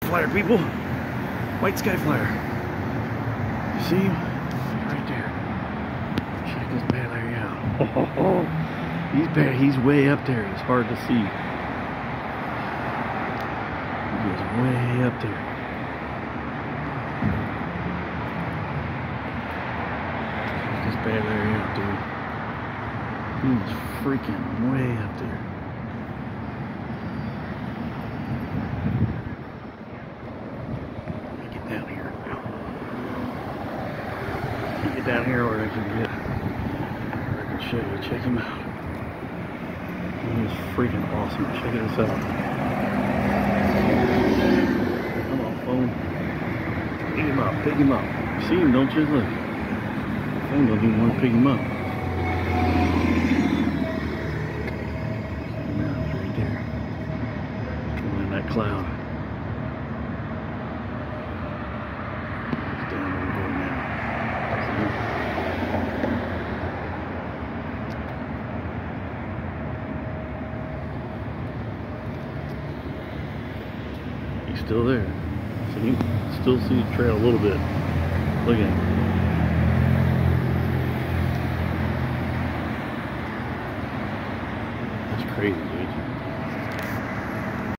Flyer, people. White sky flyer. You see him? Right there. Check this bad area out. Oh, he's bad. He's way up there. It's hard to see. He is way up there. Check this bad area out, dude. He's freaking way up there. Down here. Get down here where I can show you. Check him out. He is freaking awesome. Check this out. Come on, phone. Pick him up. Pick him up. You see him, don't you? Look. Phone don't even want to pick him up. Check him out. Right there. Coming in that cloud. He's still there. See? Still see the trail a little bit. Look at him. That's crazy.